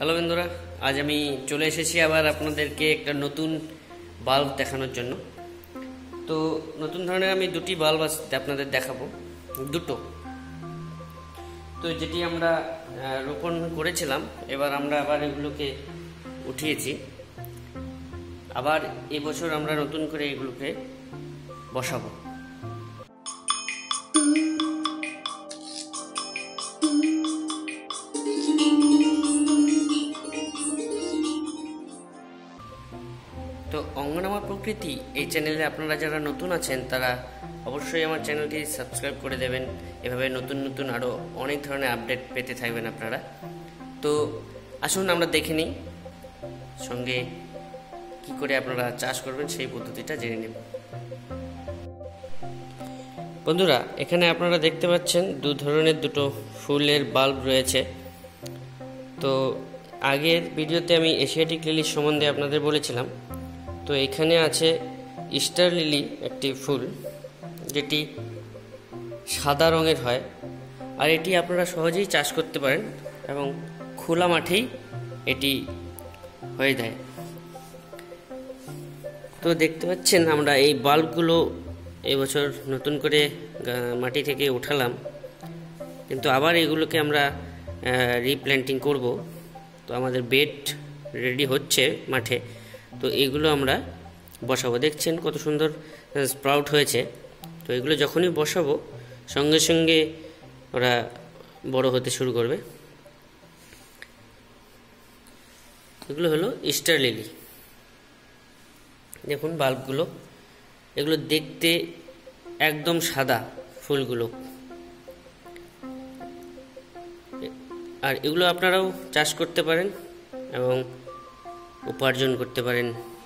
Hello বন্ধুরা, আজ আমি চলে এসেছি আবার আপনাদেরকে একটা নতুন বাল্ব দেখানোর জন্য। তো নতুন ধরনের আমি দুটি বাল্ব আপনাদের দেখাবো, দুটো। তো যেটি আমরা রোপণ করেছিলাম, এবার আমরা আবার এগুলোকে উঠিয়েছি। আবার এবছর আমরা নতুন করে এগুলোকে বসাবো। তো অঙ্গন আমার প্রকৃতি এই চ্যানেলে আপনারা যারা নতুন আছেন তারা অবশ্যই আমার চ্যানেলটি সাবস্ক্রাইব করে দেবেন। এভাবে নতুন নতুন আরও অনেক ধরনের আপডেট পেতে থাকবেন আপনারা। তো আসুন আমরা দেখে নিই, সঙ্গে কি করে আপনারা চাষ করবেন সেই পদ্ধতিটা জেনে নেব। বন্ধুরা, এখানে আপনারা দেখতে পাচ্ছেন দু ধরনের দুটো ফুলের বাল্ব রয়েছে। তো আগের ভিডিওতে আমি এশিয়াটিক লিলি সম্বন্ধে আপনাদের বলেছিলাম। তো এখানে আছে স্টার লিলি, একটি ফুল যেটি সাদা রঙের হয়, আর এটি আপনারা সহজেই চাষ করতে পারেন এবং খোলা মাঠেই এটি হয়ে যায়। তো দেখতে পাচ্ছেন আমরা এই বাল্বগুলো এবছর নতুন করে মাটি থেকে উঠালাম, কিন্তু আবার এগুলোকে আমরা রিপ্ল্যান্টিং করব। তো আমাদের বেড রেডি হচ্ছে মাঠে, তো এগুলো আমরা বসাবো। দেখছেন কত সুন্দর স্প্রাউট হয়েছে। তো এগুলো যখনই বসাবো সঙ্গে সঙ্গে ওরা বড় হতে শুরু করবে। এগুলো হলো স্টার লিলি। দেখুন বাল্বগুলো, এগুলো দেখতে একদম সাদা ফুলগুলো, আর এগুলো আপনারাও চাষ করতে পারেন এবং উপার্জন করতে পারেন।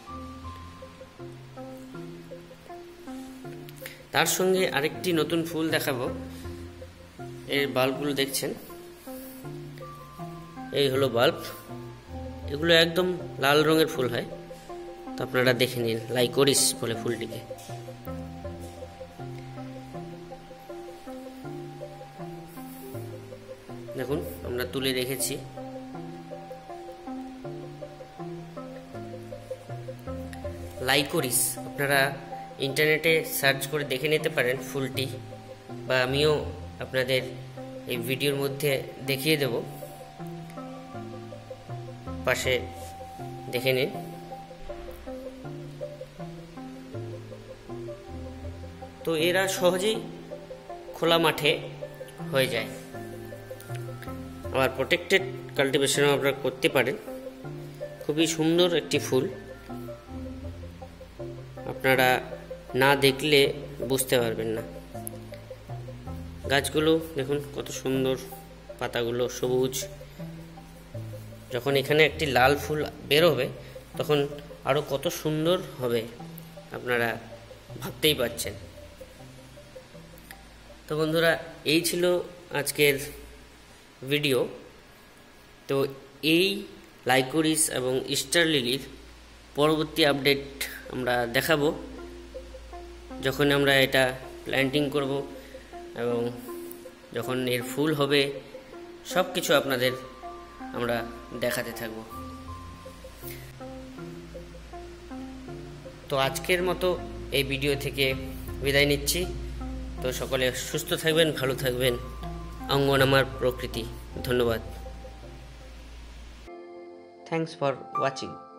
তার সঙ্গে আরেকটি নতুন ফুল দেখাবো। এর বাল্বগুলো দেখছেন, এই হলো বাল্ব। এগুলো একদম লাল রঙের ফুল হয়। তো আপনারা দেখে নিন, লাইকোরিস বলে ফুলটিকে। দেখুন আমরা তুলে রেখেছি। লাইকোরিস আপনারা ইন্টারনেটে সার্চ করে দেখে নিতে পারেন ফুলটি, বা আমিও আপনাদের এই ভিডিওর মধ্যে দেখিয়ে দেব, পাশে দেখে নিন। তো এরা সহজেই খোলা মাঠে হয়ে যায়। আবার প্রোটেক্টেড কাল্টিভেশনও আপনারা করতে পারেন। খুবই সুন্দর একটি ফুল, আপনারা না দেখলে বুঝতে পারবেন না। গাছগুলো দেখুন কত সুন্দর, পাতাগুলো সবুজ। যখন এখানে একটি লাল ফুল বেরোবে তখন আরও কত সুন্দর হবে আপনারা ভাবতেই পারছেন। তো বন্ধুরা, এই ছিল আজকের ভিডিও। তো এই লাইকোরিস এবং স্টার লিলির পরবর্তী আপডেট আমরা দেখাবো যখন আমরা এটা প্ল্যান্টিং করব এবং যখন এর ফুল হবে, সব কিছু আপনাদের আমরা দেখাতে থাকব। তো আজকের মতো এই ভিডিও থেকে বিদায় নিচ্ছি। তো সকলে সুস্থ থাকবেন, ভালো থাকবেন। অঙ্গন আমার প্রকৃতি। ধন্যবাদ। Thanks for watching.